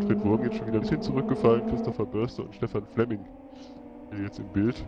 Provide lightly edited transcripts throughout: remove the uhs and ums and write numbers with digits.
Manfred Wurm jetzt schon wieder ein bisschen zurückgefallen. Christopher Börster und Stefan Flemming hier jetzt im Bild.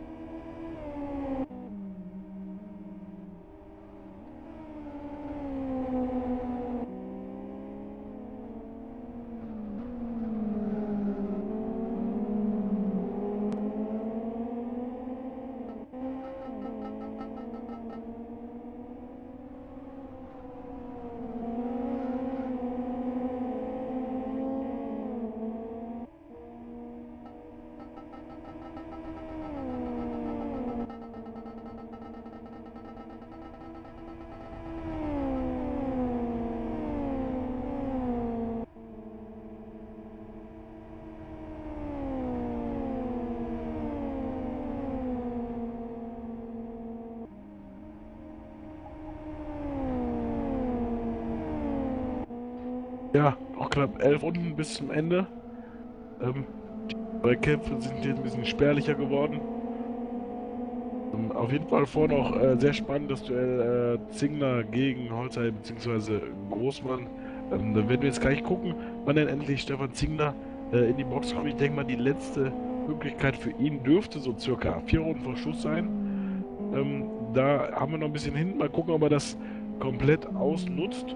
Ja, noch knapp 11 Runden bis zum Ende. Ähm, Die Kämpfe sind jetzt ein bisschen spärlicher geworden. Auf jeden Fall vor noch sehr spannend das Duell Zingler gegen Holzheim bzw. Großmann. Da werden wir jetzt gleich gucken, wann denn endlich Stefan Zingler in die Box kommt. Ich denke mal, die letzte Möglichkeit für ihn dürfte so circa 4 Runden vor Schluss sein. Da haben wir noch ein bisschen hin. Mal gucken, ob er das komplett ausnutzt.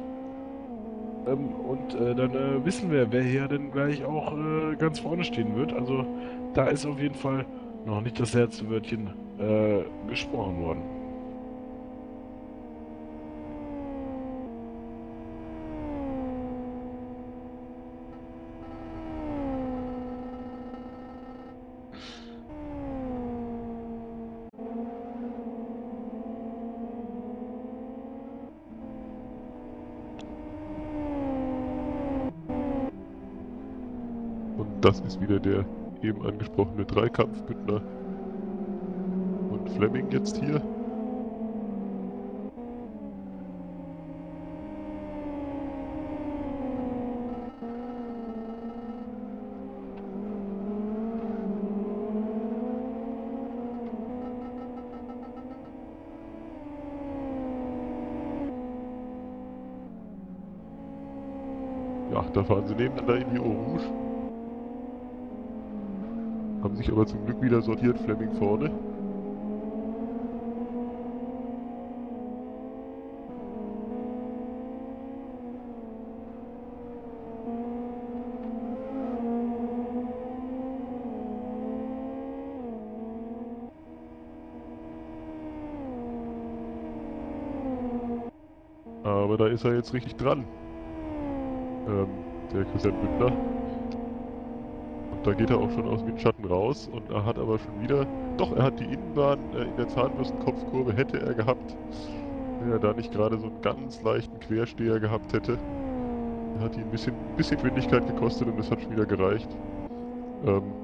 Dann wissen wir, wer hier denn gleich auch ganz vorne stehen wird. Also da ist auf jeden Fall noch nicht das letzte Wörtchen gesprochen worden. Und das ist wieder der eben angesprochene Dreikampf Büttner und Flemming jetzt hier. Ja, da fahren sie nebeneinander in die Eau Rouge. Haben sich aber zum Glück wieder sortiert, Flemming vorne. Aber da ist er jetzt richtig dran, der Christian Büttner. Und da geht er auch schon aus Windschatten raus und er hat aber schon wieder, doch, er hat die Innenbahn in der Zahnbürstenkopfkurve hätte er gehabt, wenn er da nicht gerade so einen ganz leichten Quersteher gehabt hätte. Er hat ihn ein bisschen Geschwindigkeit gekostet und das hat schon wieder gereicht. Ähm,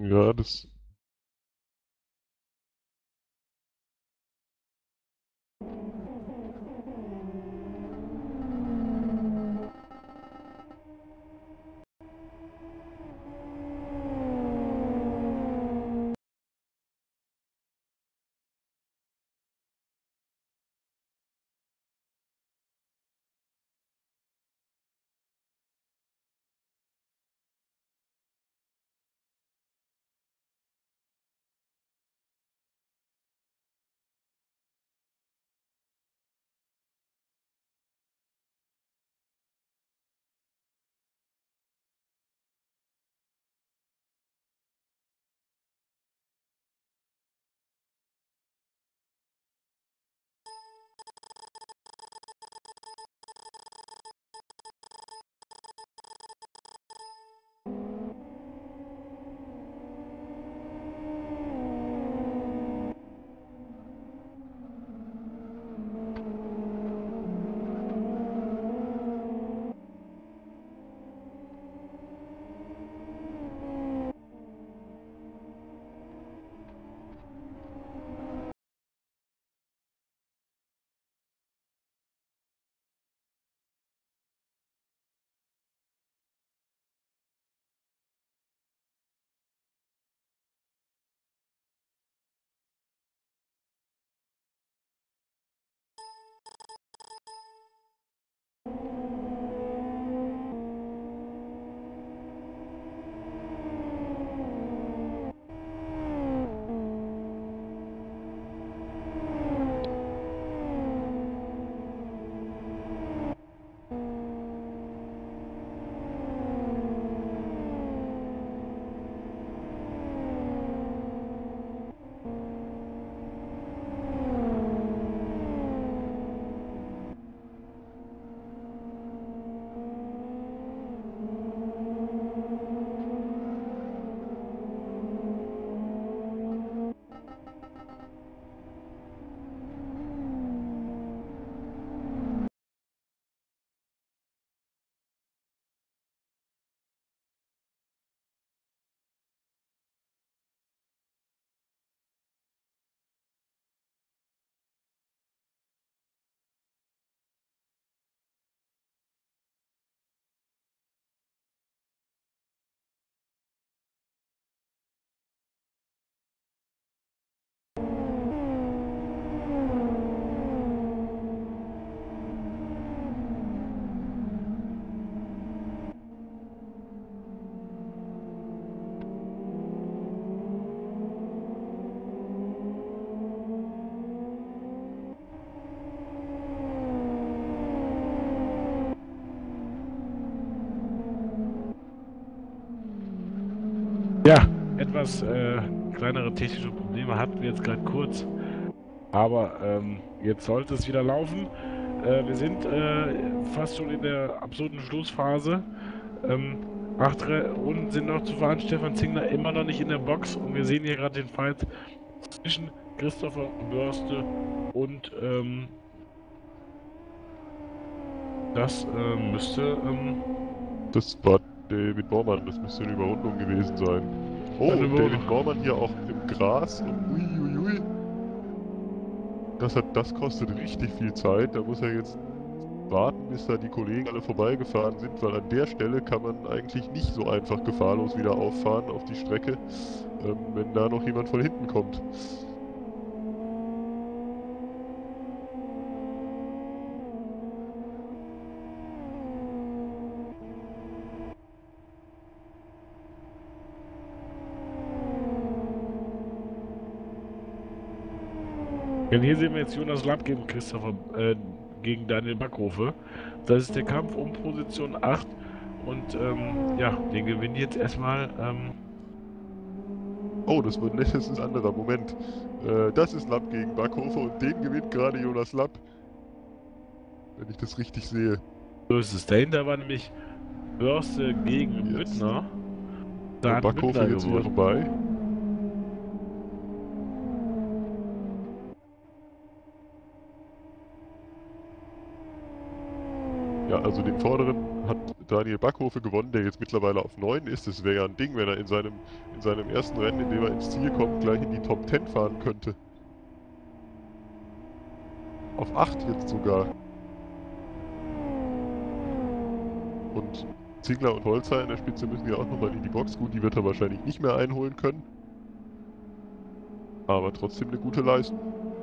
Ja, das. Ja, etwas kleinere technische Probleme hatten wir jetzt gerade kurz, aber jetzt sollte es wieder laufen. Wir sind fast schon in der absurden Schlussphase. Ähm, 8 Runden sind noch zu fahren. Stefan Zingler immer noch nicht in der Box und wir sehen hier gerade den Fight zwischen Christopher Börste und das müsste Das war David Bormann, das müsste eine Überrundung gewesen sein. Oh, eine und David Überrundung. Bormann hier auch im Gras und uiuiui. Das kostet richtig viel Zeit. Da muss er jetzt warten, bis da die Kollegen alle vorbeigefahren sind, weil an der Stelle kann man eigentlich nicht so einfach gefahrlos wieder auffahren auf die Strecke, wenn da noch jemand von hinten kommt. Denn hier sehen wir jetzt Jonas Lapp gegen gegen Daniel Backhofe. Das ist der Kampf um Position 8 und ja, den gewinnt jetzt erstmal Oh, das ist ein anderer Moment. Das ist Lapp gegen Backhofer und den gewinnt gerade Jonas Lapp, wenn ich das richtig sehe. so ist es. Dahinter war nämlich Börste gegen Jetzt. Büttner. Da hat Backhofer Büttner jetzt wieder gewonnen. vorbei. Ja, also den vorderen hat Daniel Backhofe gewonnen, der jetzt mittlerweile auf 9 ist. Das wäre ja ein Ding, wenn er in seinem ersten Rennen, in dem er ins Ziel kommt, gleich in die Top 10 fahren könnte. Auf 8 jetzt sogar. Und Ziegler und Holzer in der Spitze müssen ja auch nochmal in die Box. Gut, die wird er wahrscheinlich nicht mehr einholen können. Aber trotzdem eine gute Leistung.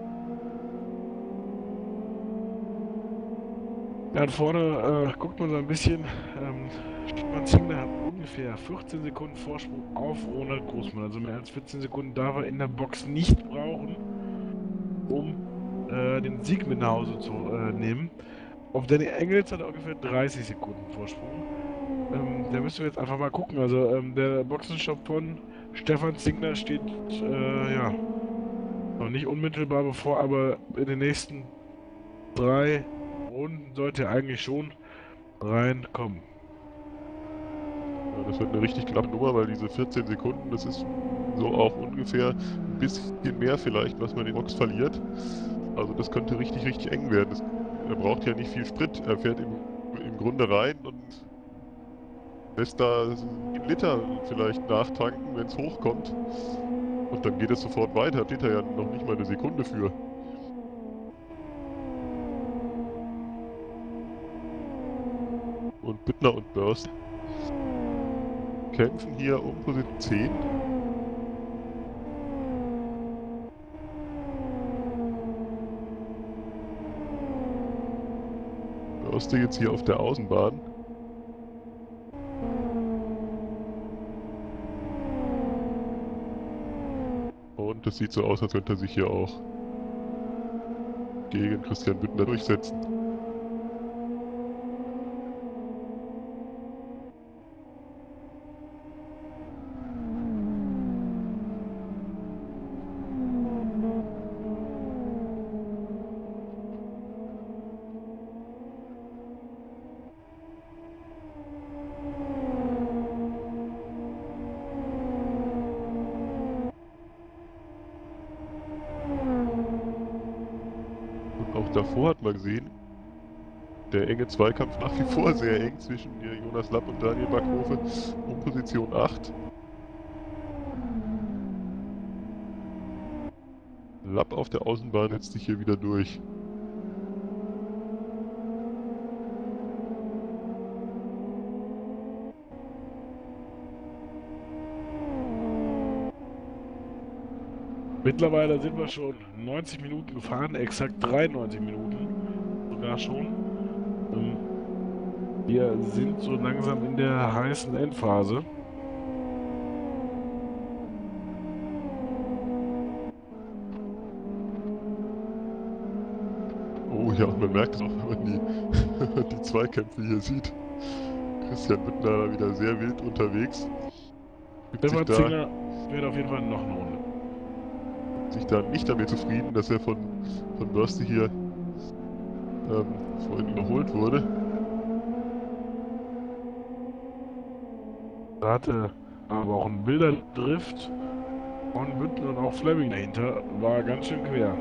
Ja, und vorne guckt man so ein bisschen. Stefan Ziegler hat ungefähr 14 Sekunden Vorsprung auf Ronald Großmann. Also mehr als 14 Sekunden darf er in der Box nicht brauchen, um den Sieg mit nach Hause zu nehmen. Auf Danny Engels hat er ungefähr 30 Sekunden Vorsprung. Da müssen wir jetzt einfach mal gucken. Also der Boxenstopp von Stefan Ziegler steht ja noch nicht unmittelbar bevor, aber in den nächsten 3 Runden sollte er eigentlich schon reinkommen. Ja, das wird eine richtig knappe Nummer, weil diese 14 Sekunden, das ist so auch ungefähr ein bisschen mehr vielleicht, was man in Box verliert. Also das könnte richtig, richtig eng werden. Er braucht ja nicht viel Sprit. Er fährt im Grunde rein und lässt da 1 Liter vielleicht nachtanken, wenn es hochkommt. Und dann geht es sofort weiter. Da steht er ja noch nicht mal eine Sekunde für. Und Büttner und Börst kämpfen hier um Position 10. Börste jetzt hier auf der Außenbahn. Und das sieht so aus, als könnte er sich hier auch gegen Christian Büttner durchsetzen. Auch davor hat man gesehen, der enge Zweikampf nach wie vor sehr eng zwischen Jonas Lapp und Daniel Backhofe um Position 8. Lapp auf der Außenbahn setzt sich hier wieder durch. Mittlerweile sind wir schon 90 Minuten gefahren, exakt 93 Minuten sogar schon. Wir sind so langsam in der heißen Endphase. Oh ja, und man merkt es auch, wenn man die Zweikämpfe hier sieht. Christian Büttner da wieder sehr wild unterwegs. Stefan Ziegler wird auf jeden Fall noch eine Runde. Sich da nicht damit zufrieden, dass er von Börste hier vorhin überholt wurde. Da hatte aber auch ein wilder Drift von Büttner und auch Fleming dahinter. War ganz schön quer.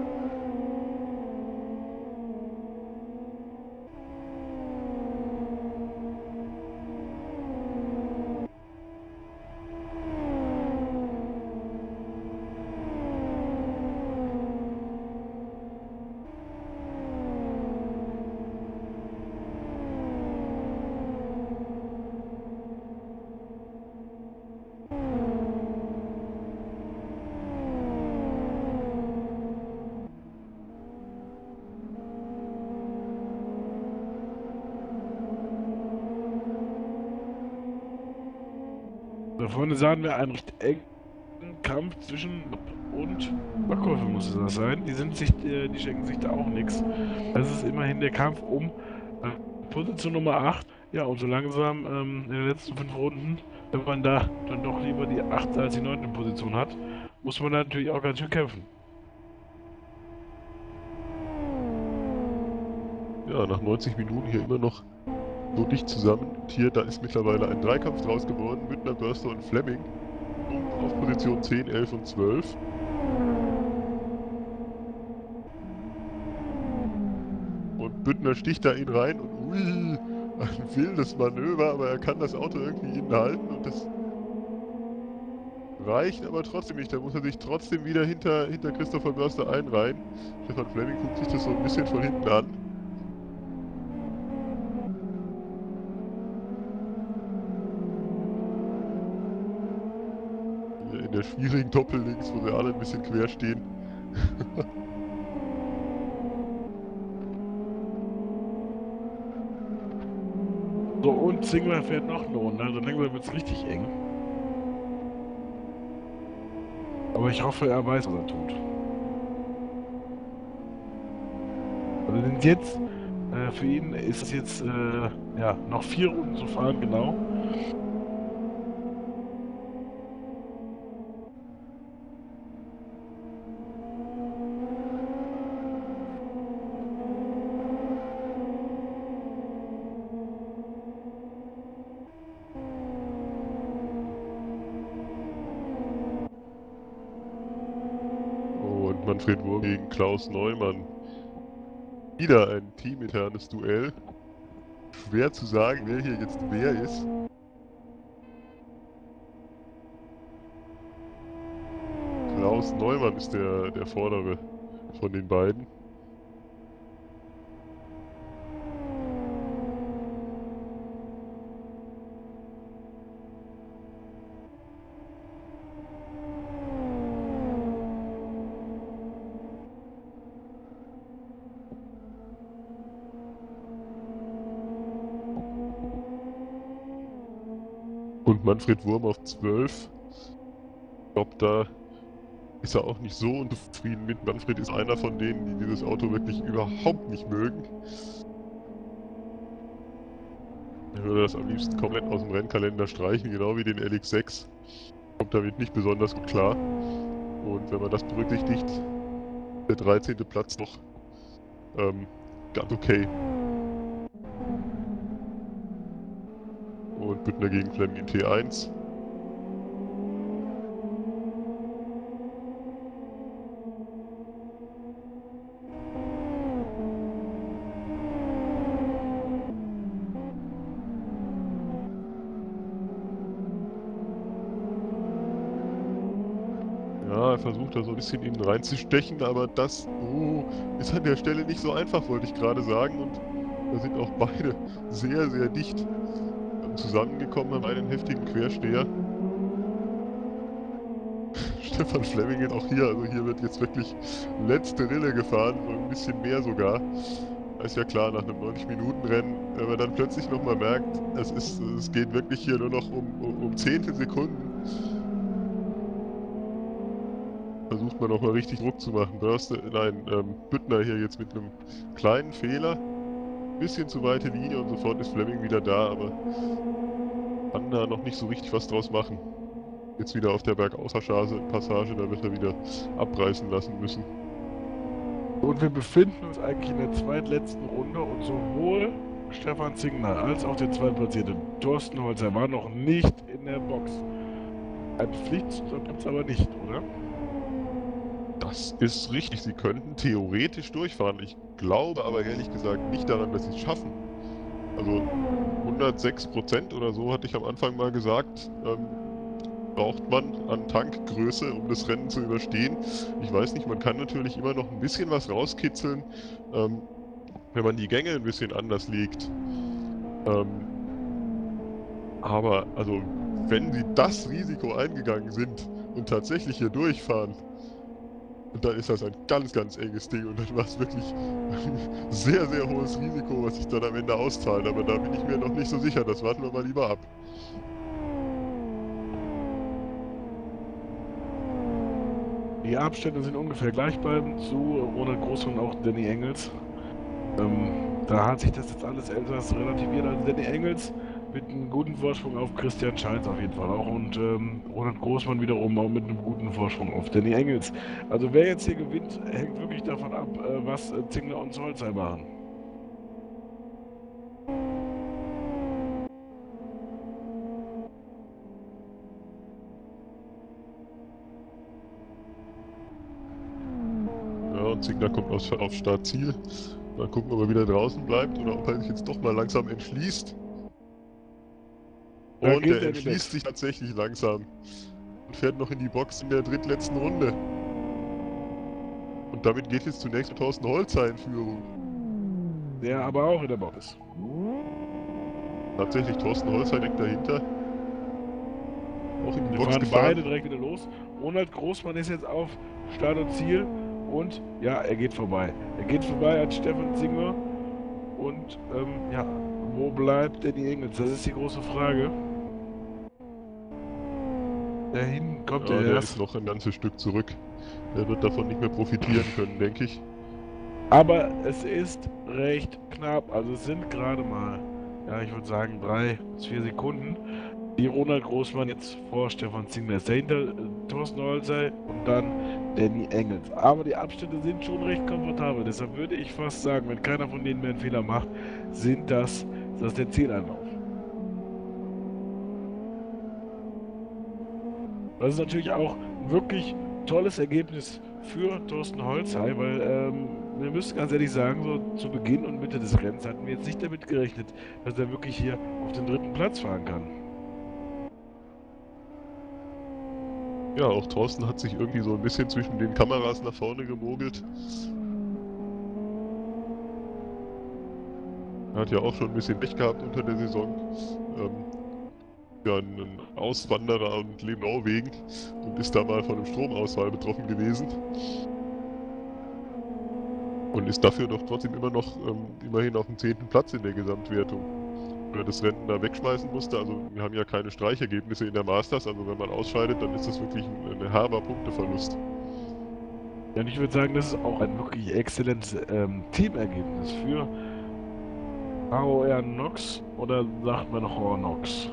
Da vorne sahen wir einen recht engen Kampf zwischen und Backhofe muss das sein. Die schenken sich da auch nichts. Das ist immerhin der Kampf um Position Nummer 8. Ja, und so langsam in den letzten 5 Runden, wenn man da dann doch lieber die 8. als die 9. Position hat, muss man natürlich auch ganz schön kämpfen. Ja, nach 90 Minuten hier immer noch so dicht zusammen. Und hier, da ist mittlerweile ein Dreikampf draus geworden. Büttner, Börster und Fleming. Auf Position 10, 11 und 12. Und Büttner sticht da ihn rein und ui, ein wildes Manöver, aber er kann das Auto irgendwie innen halten und das reicht aber trotzdem nicht. Da muss er sich trotzdem wieder hinter Christopher Börster einreihen. Stefan Fleming guckt sich das so ein bisschen von hinten an. Hier in der schwierigen Doppellinks, wo sie alle ein bisschen quer stehen. So, und Zingler fährt noch eine Runde, also langsam wird es richtig eng. Aber ich hoffe, er weiß, was er tut. Also sind jetzt, für ihn ist es jetzt, ja, noch 4 Runden zu fahren, genau. Und Manfred Wurm gegen Klaus Neumann. Wieder ein teaminternes Duell. Schwer zu sagen, wer hier jetzt wer ist. Klaus Neumann ist der Vordere von den beiden. Und Manfred Wurm auf 12. Ich glaube, da ist er auch nicht so unzufrieden mit. Manfred ist einer von denen, die dieses Auto wirklich überhaupt nicht mögen. Er würde das am liebsten komplett aus dem Rennkalender streichen, genau wie den LX6. Kommt damit nicht besonders gut klar. Und wenn man das berücksichtigt, der 13. Platz noch ganz okay. Und Büttner gegen Fleming in T1. Ja, er versucht da so ein bisschen innen reinzustechen, aber das ist an der Stelle nicht so einfach, wollte ich gerade sagen. Und da sind auch beide sehr, sehr dicht zusammengekommen, haben einen heftigen Quersteher. Stefan Fleming geht auch hier, also hier wird jetzt wirklich letzte Rille gefahren, so ein bisschen mehr sogar. Ist ja klar, nach einem 90-Minuten-Rennen, wenn man dann plötzlich nochmal merkt, es geht wirklich hier nur noch um Zehntelsekunden. Versucht man nochmal richtig Druck zu machen. Büttner hier jetzt mit einem kleinen Fehler. Bisschen zu weite Linie und sofort ist Fleming wieder da, aber kann da noch nicht so richtig was draus machen. Jetzt wieder auf der Bergauspassage, da wird er wieder abreißen lassen müssen. Und wir befinden uns eigentlich in der zweitletzten Runde und sowohl Stefan Zingler als auch der zweitplatzierte Thorsten Holzer war noch nicht in der Box. Ein Pflichtstopp gibt es aber nicht, oder? Das ist richtig, sie könnten theoretisch durchfahren. Ich glaube aber ehrlich gesagt nicht daran, dass sie es schaffen. Also 106% oder so hatte ich am Anfang mal gesagt, braucht man an Tankgröße, um das Rennen zu überstehen. Ich weiß nicht, man kann natürlich immer noch ein bisschen was rauskitzeln, wenn man die Gänge ein bisschen anders legt. Aber also, wenn sie das Risiko eingegangen sind und tatsächlich hier durchfahren, dann ist das ein ganz, ganz enges Ding und dann war es wirklich ein sehr, sehr hohes Risiko, was sich dann am Ende auszahlt. Aber da bin ich mir noch nicht so sicher, das warten wir mal lieber ab. Die Abstände sind ungefähr gleich bleiben zu Ronald Großmann und auch Danny Engels. Da hat sich das jetzt alles etwas relativiert. Also Danny Engels mit einem guten Vorsprung auf Christian Scheitz auf jeden Fall auch und Ronald Großmann wiederum auch mit einem guten Vorsprung auf Danny Engels. Also wer jetzt hier gewinnt, hängt wirklich davon ab, was Zingler und Solzheim machen. Ja, und Signer kommt auf Startziel. Mal gucken, ob er wieder draußen bleibt oder ob er sich jetzt doch mal langsam entschließt. Da Und geht er er in die entschließt Box. sich tatsächlich langsam und fährt noch in die Box in der drittletzten Runde. Und damit geht jetzt zunächst Thorsten Holzer in Führung. Der aber auch in der Box ist. Tatsächlich Thorsten Holzer direkt dahinter. Auch in die Wir Box fahren gefahren. beide direkt wieder los. Ronald Großmann ist jetzt auf Start und Ziel. Und ja, er geht vorbei. Er geht vorbei an Stefan Zingler. Und ja, wo bleibt Danny Engels? Das ist die große Frage. Da hinten kommt Ja, er der ist erst. noch ein ganzes Stück zurück. Der wird davon nicht mehr profitieren können, denke ich. Aber es ist recht knapp. Also es sind gerade mal, ja, ich würde sagen 3 bis 4 Sekunden, die Ronald Großmann jetzt vor Stefan Zingler ist. Dahinter Thorsten Holzei und dann Danny Engels. Aber die Abstände sind schon recht komfortabel. Deshalb würde ich fast sagen, wenn keiner von denen mehr einen Fehler macht, ist das der Zieleinlauf. Das ist natürlich auch ein wirklich tolles Ergebnis für Thorsten Holzhey, weil wir müssen ganz ehrlich sagen, so zu Beginn und Mitte des Rennens hatten wir jetzt nicht damit gerechnet, dass er wirklich hier auf den 3. Platz fahren kann. Ja, auch Thorsten hat sich irgendwie so ein bisschen zwischen den Kameras nach vorne gemogelt. Er hat ja auch schon ein bisschen Pech gehabt unter der Saison. Ja, ein Auswanderer und lebt in Norwegen und ist da mal von einem Stromausfall betroffen gewesen. Und ist dafür doch trotzdem immer noch immerhin auf dem 10. Platz in der Gesamtwertung. Weil er das Rennen da wegschmeißen musste. Also wir haben ja keine Streichergebnisse in der Masters. Also wenn man ausscheidet, dann ist das wirklich ein herber Punkteverlust. Ja, und ich würde sagen, das ist auch ein wirklich exzellentes Teamergebnis für HOR Nox oder sagt man Hornox?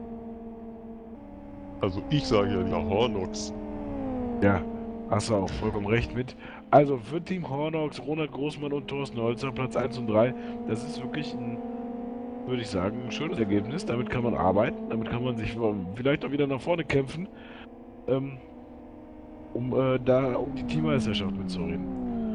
Also ich sage ja lieber Hornox. Ja, hast du auch vollkommen recht mit. Also für Team Hornox, Ronald Großmann und Thorsten Holzer, Platz 1 und 3. Das ist wirklich ein, würde ich sagen, ein schönes Ergebnis. Damit kann man arbeiten, damit kann man sich vielleicht auch wieder nach vorne kämpfen, ähm, um die Teammeisterschaft mitzureden.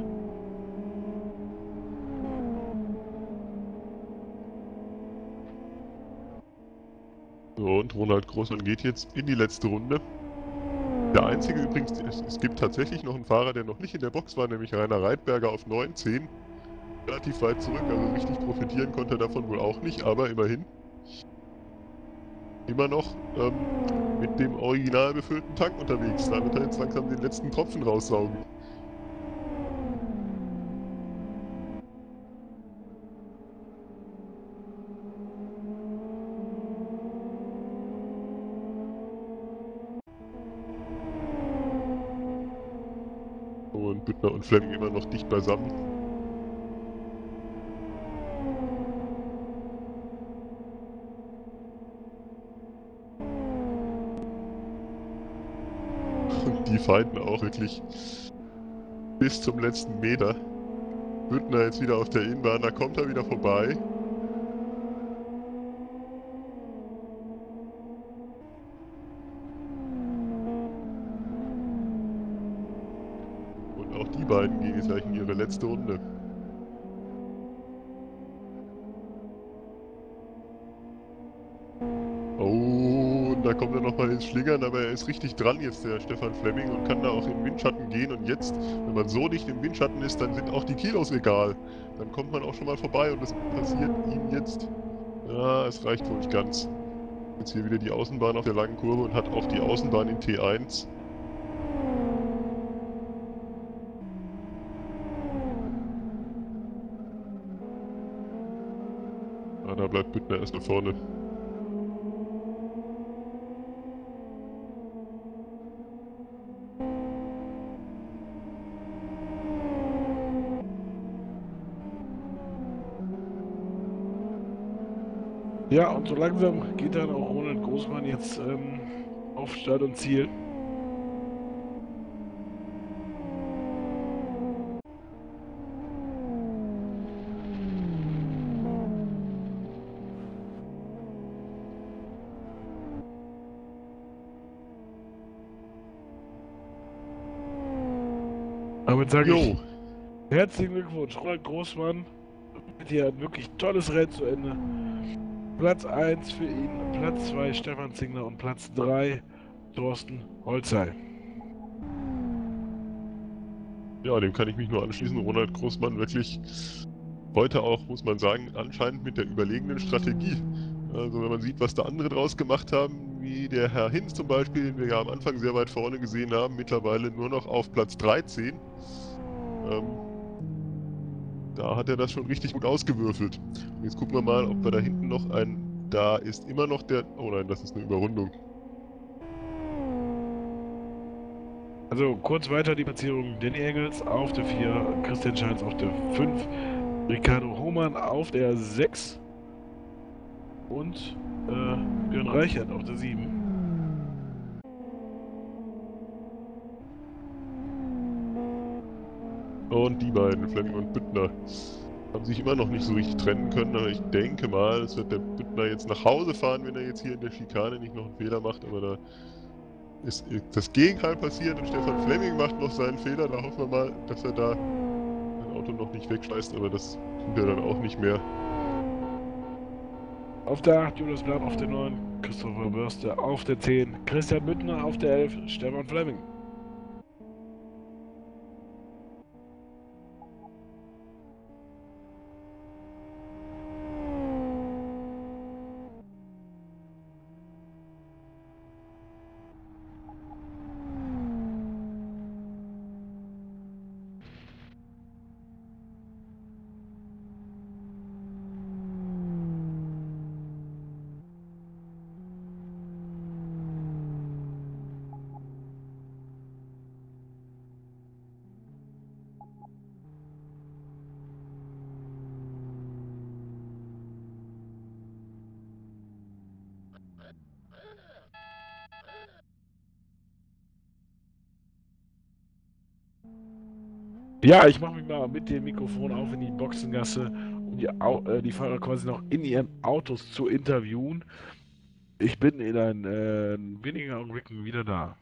So, und Ronald Großmann geht jetzt in die letzte Runde. Der einzige übrigens, es gibt tatsächlich noch einen Fahrer, der noch nicht in der Box war, nämlich Rainer Reitberger auf 19. Relativ weit zurück, also richtig profitieren konnte er davon wohl auch nicht, aber immerhin. Immer noch mit dem original befüllten Tank unterwegs. Da wird er jetzt langsam den letzten Tropfen raussaugen. Und Büttner und Fleming immer noch dicht beisammen. Und die fighten auch wirklich bis zum letzten Meter. Büttner jetzt wieder auf der Innenbahn, da kommt er wieder vorbei. Und auch die beiden gehen jetzt gleich in ihre letzte Runde. Oh, und da kommt er nochmal ins Schlingern, aber er ist richtig dran jetzt, der Stefan Fleming, und kann da auch im Windschatten gehen. Und jetzt, wenn man so dicht im Windschatten ist, dann sind auch die Kilos egal. Dann kommt man auch schon mal vorbei und das passiert ihm jetzt. Ja, es reicht wohl nicht ganz. Jetzt hier wieder die Außenbahn auf der langen Kurve und hat auch die Außenbahn in T1. Ah, da bleibt Büttner erst mal vorne. Ja, und so langsam geht dann auch Ronald Großmann jetzt auf Start und Ziel. Damit sage ich Jo, herzlichen Glückwunsch, Ronald Großmann Hier ein wirklich tolles Rennen zu Ende. Platz 1 für ihn, Platz 2 Stefan Zingler und Platz 3 Thorsten Holzhey. Ja, dem kann ich mich nur anschließen. Ronald Großmann wirklich heute auch, muss man sagen, anscheinend mit der überlegenen Strategie. Also wenn man sieht, was da andere draus gemacht haben, wie der Herr Hinz zum Beispiel, den wir ja am Anfang sehr weit vorne gesehen haben, mittlerweile nur noch auf Platz 13. Da hat er das schon richtig gut ausgewürfelt. Und jetzt gucken wir mal, ob wir da hinten noch einen... Da ist immer noch der... Oh nein, das ist eine Überrundung. Also kurz weiter die Platzierung: Danny Engels auf der 4, Christian Scheins auf der 5, Ricardo Hohmann auf der 6 und Björn Reichert auf der 7. Und die beiden, Fleming und Büttner, haben sich immer noch nicht so richtig trennen können, aber ich denke mal, es wird der Büttner jetzt nach Hause fahren, wenn er jetzt hier in der Schikane nicht noch einen Fehler macht, aber da ist das Gegenteil passiert und Stefan Fleming macht noch seinen Fehler. Da hoffen wir mal, dass er da sein Auto noch nicht wegschmeißt, aber das tut er dann auch nicht mehr. Auf der 8 Julius Blatt, auf der 9 Christopher Börste, auf der 10 Christian Büttner, auf der 11 Stefan Fleming. Ja, ich mache mich mal mit dem Mikrofon auf in die Boxengasse, um die Fahrer quasi noch in ihren Autos zu interviewen. Ich bin in wenigen Augenblicken wieder da.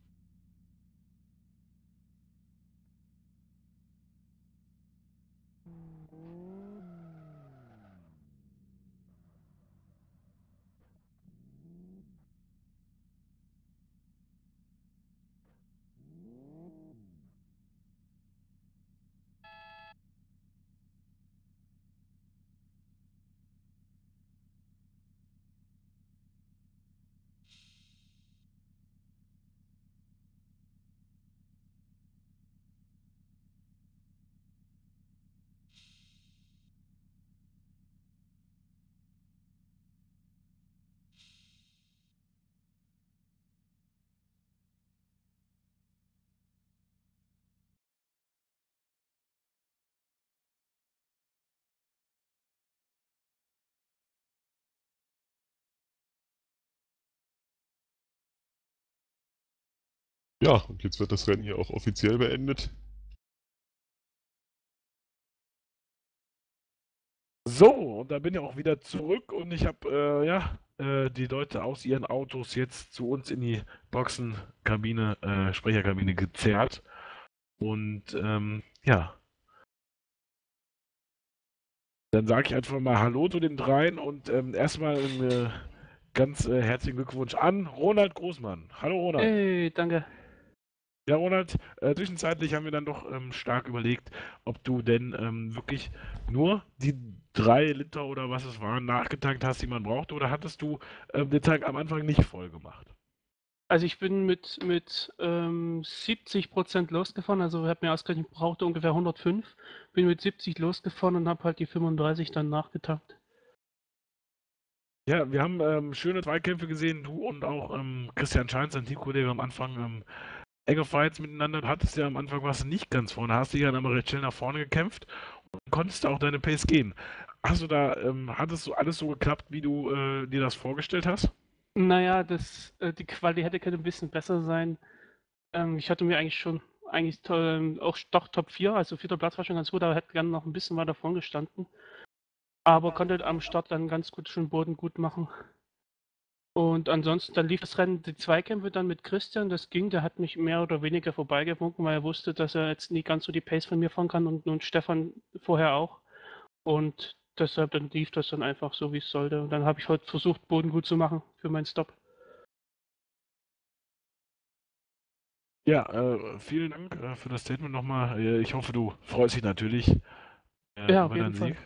Ja, und jetzt wird das Rennen hier auch offiziell beendet. So, und da bin ich auch wieder zurück und ich habe die Leute aus ihren Autos jetzt zu uns in die Boxenkabine, Sprecherkabine gezerrt. Und ja, dann sage ich einfach mal Hallo zu den dreien und erstmal ganz herzlichen Glückwunsch an Ronald Großmann. Hallo Ronald. Hey, danke. Ja, Ronald, zwischenzeitlich haben wir dann doch stark überlegt, ob du denn wirklich nur die 3 Liter oder was es waren nachgetankt hast, die man brauchte, oder hattest du den Tank am Anfang nicht voll gemacht? Also ich bin mit 70% losgefahren, also habe mir ausgerechnet, ich brauchte ungefähr 105, bin mit 70 losgefahren und habe halt die 35 dann nachgetankt. Ja, wir haben schöne Zweikämpfe gesehen, du und auch Christian Scheins, dein Teamkollege, am Anfang enge Fights miteinander. Du hattest ja am Anfang was nicht ganz vorne, hast dich dann aber recht schnell nach vorne gekämpft und konntest auch deine Pace gehen. Hattest du alles so geklappt, wie du dir das vorgestellt hast? Naja, die Quali könnte ein bisschen besser sein. Ich hatte mir eigentlich auch doch Top 4, also 4. Platz war schon ganz gut, aber hätte gerne noch ein bisschen weiter vorn gestanden. Aber konnte am Start dann ganz gut schon Boden gut machen. Und ansonsten, dann lief das Rennen, die Zweikämpfe dann mit Christian, das ging, der hat mich mehr oder weniger vorbeigewunken, weil er wusste, dass er jetzt nie ganz so die Pace von mir fahren kann und Stefan vorher auch. Und deshalb dann lief das dann einfach so, wie es sollte. Und dann habe ich heute versucht, Boden gut zu machen für meinen Stop. Ja, vielen Dank für das Statement nochmal. Ich hoffe, du freust dich natürlich Ja, auf über deinen jeden Sieg. Fall.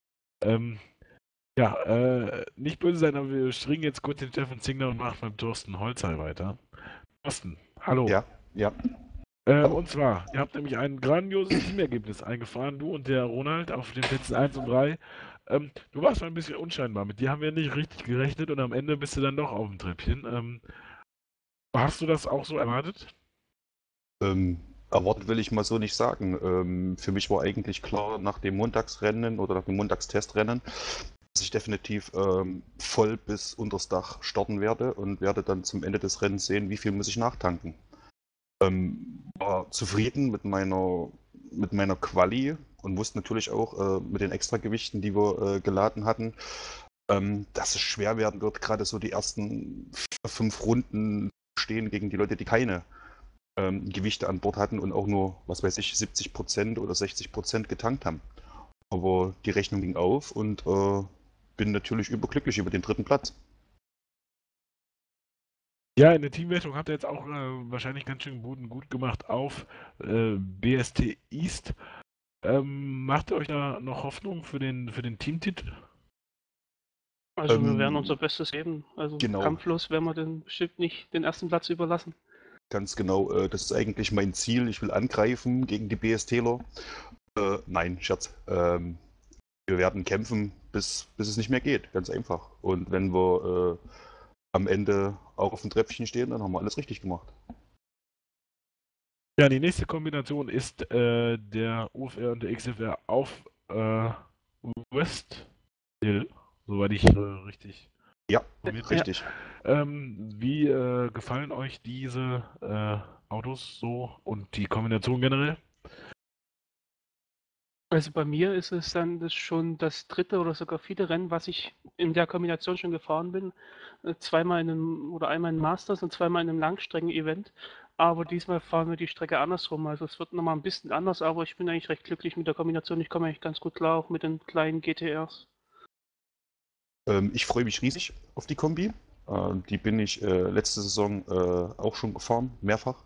Ja, nicht böse sein, aber wir stringen jetzt kurz den Stefan Zingler und machen beim Thorsten Holzei weiter. Thorsten, hallo. Ja, ja. Hallo. Und zwar, ihr habt nämlich ein grandioses Teamergebnis eingefahren, du und der Ronald auf den Plätzen 1 und 3. Du warst mal ein bisschen unscheinbar, mit dir haben wir nicht richtig gerechnet und am Ende bist du dann doch auf dem Treppchen. Hast du das auch so erwartet? Erwartet will ich mal so nicht sagen. Für mich war eigentlich klar nach dem Montagsrennen oder nach dem Montagstestrennen, dass ich definitiv voll bis unters Dach starten werde und werde dann zum Ende des Rennens sehen, wie viel muss ich nachtanken. War zufrieden mit meiner Quali und wusste natürlich auch mit den Extragewichten, die wir geladen hatten, dass es schwer werden wird, gerade so die ersten 5 Runden stehen gegen die Leute, die keine Gewichte an Bord hatten und auch nur, was weiß ich, 70% oder 60% getankt haben. Aber die Rechnung ging auf und bin natürlich überglücklich über den 3. Platz. Ja, in der Teamwertung habt ihr jetzt auch wahrscheinlich ganz schön gut gemacht auf BST East. Macht ihr euch da noch Hoffnung für den Teamtitel? Also wir werden unser Bestes geben. Also genau. kampflos werden wir den bestimmt nicht den ersten Platz überlassen. Ganz genau, das ist eigentlich mein Ziel. Ich will angreifen gegen die BSTler. Nein, Scherz. Wir werden kämpfen, bis es nicht mehr geht. Ganz einfach. Und wenn wir am Ende auch auf dem Treppchen stehen, dann haben wir alles richtig gemacht. Ja, die nächste Kombination ist der UFR und der XFR auf West Hill, soweit ich richtig. Ja, informiert richtig. Wie gefallen euch diese Autos so und die Kombination generell? Also bei mir ist es dann das schon das 3. oder sogar 4. Rennen, was ich in der Kombination schon gefahren bin. Zweimal in einem oder einmal in Masters und zweimal in einem Langstrecken-Event. Aber diesmal fahren wir die Strecke andersrum. Also es wird nochmal ein bisschen anders, aber ich bin eigentlich recht glücklich mit der Kombination. Ich komme eigentlich ganz gut klar, auch mit den kleinen GTRs. Ich freue mich riesig auf die Kombi. Die bin ich letzte Saison auch schon gefahren, mehrfach.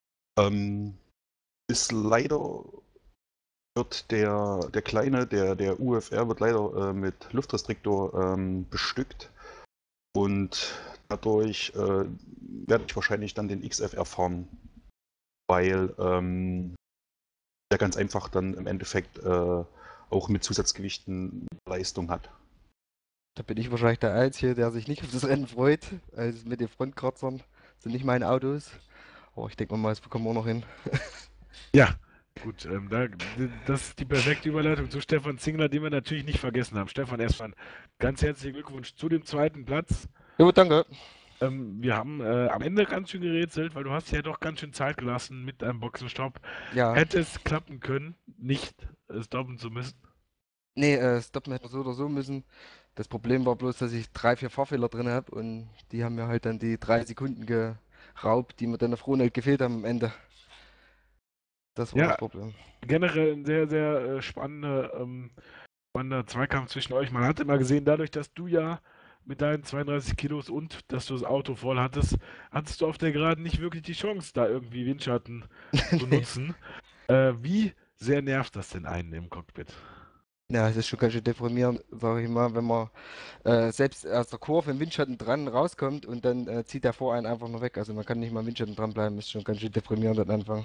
Ist leider wird der kleine, der UFR wird leider mit Luftrestriktor bestückt und dadurch werde ich wahrscheinlich dann den XFR fahren, weil der ganz einfach dann im Endeffekt auch mit Zusatzgewichten Leistung hat. Da bin ich wahrscheinlich der Einzige, der sich nicht auf das Rennen freut. Also mit den Frontkratzern sind nicht meine Autos. Aber ich denke mal, das bekommen wir auch noch hin. Ja, gut, das ist die perfekte Überleitung zu Stefan Zingler, den wir natürlich nicht vergessen haben. Stefan, erstmal ganz herzlichen Glückwunsch zu dem 2. Platz. Jo, danke. Wir haben am Ende ganz schön gerätselt, weil du hast ja doch ganz schön Zeit gelassen mit einem Boxenstopp. Ja. Hätte es klappen können, nicht stoppen zu müssen? Nee, stoppen hätten wir so oder so müssen. Das Problem war bloß, dass ich 3, 4 Fahrfehler drin habe und die haben mir halt dann die 3 Sekunden geraubt, die mir dann auf Ronald gefehlt haben am Ende. Das war Ja, das Problem. generell ein sehr, sehr spannender Zweikampf zwischen euch. Man hat immer gesehen, dadurch, dass du ja mit deinen 32 Kilos und dass du das Auto voll hattest, hattest du auf der Geraden nicht wirklich die Chance, da irgendwie Windschatten zu Nee. nutzen. Wie sehr nervt das denn einen im Cockpit? Ja, es ist schon ganz schön deprimierend, sage ich mal, wenn man selbst aus der Kurve im Windschatten dran rauskommt und dann zieht der vor einen einfach nur weg. Also man kann nicht mal im Windschatten dranbleiben, ist schon ganz schön deprimierend am Anfang.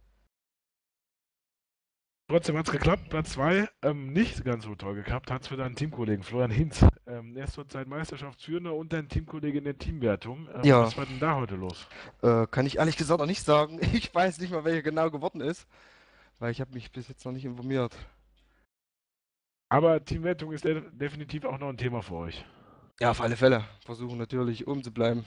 Trotzdem hat es geklappt, Platz 2. Nicht ganz so toll geklappt hat es für deinen Teamkollegen Florian Hinz. Er ist zurzeit Meisterschaftsführender und dein Teamkollege in der Teamwertung. Ja. Was war denn da heute los? Kann ich ehrlich gesagt noch nicht sagen. Ich weiß nicht mal, welcher genau geworden ist, weil ich habe mich bis jetzt noch nicht informiert. Aber Teamwertung ist definitiv auch noch ein Thema für euch. Ja, auf alle Fälle. Versuchen natürlich oben zu bleiben.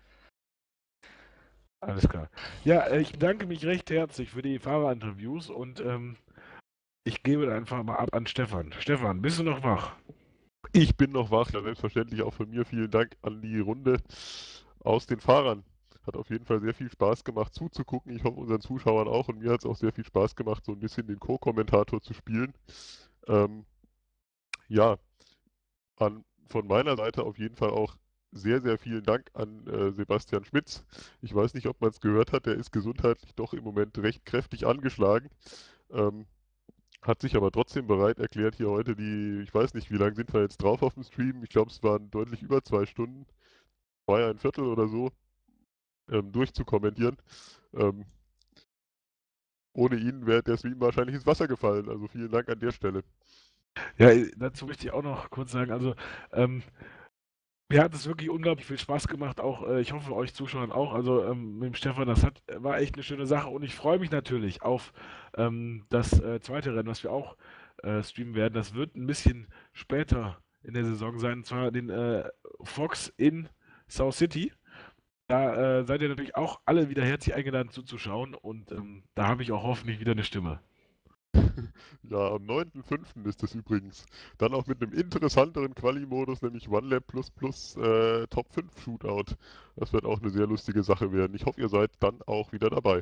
Alles klar. Ja, ich bedanke mich recht herzlich für die Fahrerinterviews und ich gebe einfach mal ab an Stefan. Stefan, bist du noch wach? Ich bin noch wach, ja, selbstverständlich auch von mir vielen Dank an die Runde aus den Fahrern. Hat auf jeden Fall sehr viel Spaß gemacht zuzugucken. Ich hoffe unseren Zuschauern auch und mir hat es auch sehr viel Spaß gemacht, so ein bisschen den Co-Kommentator zu spielen. Ja, von meiner Seite auf jeden Fall auch sehr, sehr vielen Dank an Sebastian Schmitz. Ich weiß nicht, ob man es gehört hat, der ist gesundheitlich doch im Moment recht kräftig angeschlagen. Ähm, Hat sich aber trotzdem bereit erklärt, hier heute ich weiß nicht, wie lange sind wir jetzt drauf auf dem Stream? Ich glaube, es waren deutlich über 2 Stunden, 2,25 oder so, durchzukommentieren. Ähm, Ohne ihn wäre der Stream wahrscheinlich ins Wasser gefallen. Also vielen Dank an der Stelle. Ja, dazu möchte ich auch noch kurz sagen, also mir hat es wirklich unglaublich viel Spaß gemacht, auch ich hoffe euch Zuschauern auch. Also mit dem Stefan, war echt eine schöne Sache und ich freue mich natürlich auf das zweite Rennen, was wir auch streamen werden. Das wird ein bisschen später in der Saison sein, und zwar den Fox in South City. Da seid ihr natürlich auch alle wieder herzlich eingeladen zuzuschauen und da habe ich auch hoffentlich wieder eine Stimme. Ja, am 9.5. ist es übrigens. Dann auch mit einem interessanteren Quali-Modus, nämlich OneLab plus Top 5 Shootout. Das wird auch eine sehr lustige Sache werden. Ich hoffe, ihr seid dann auch wieder dabei.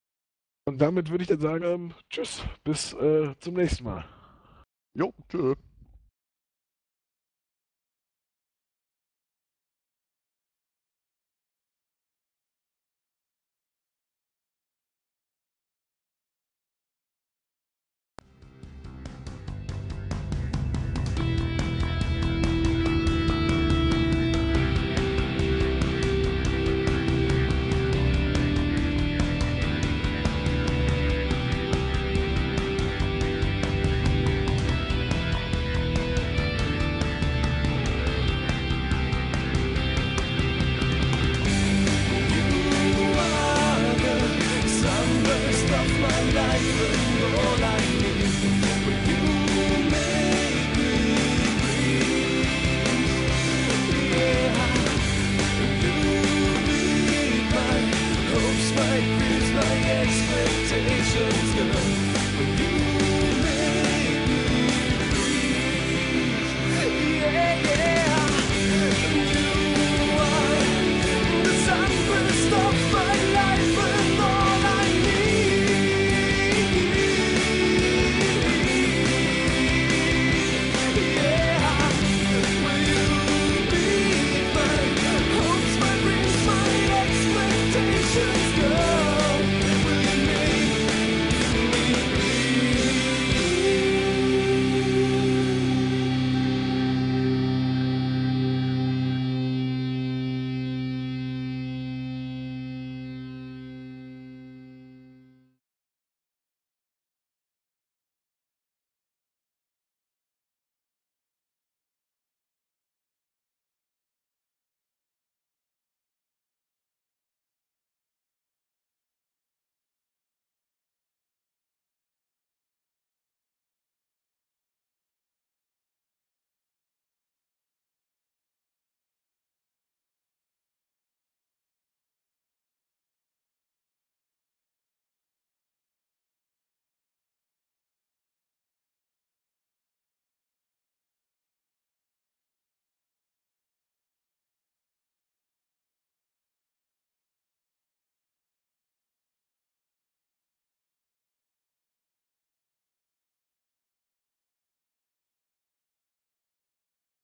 Und damit würde ich dann sagen, tschüss, bis zum nächsten Mal. Jo, tschö.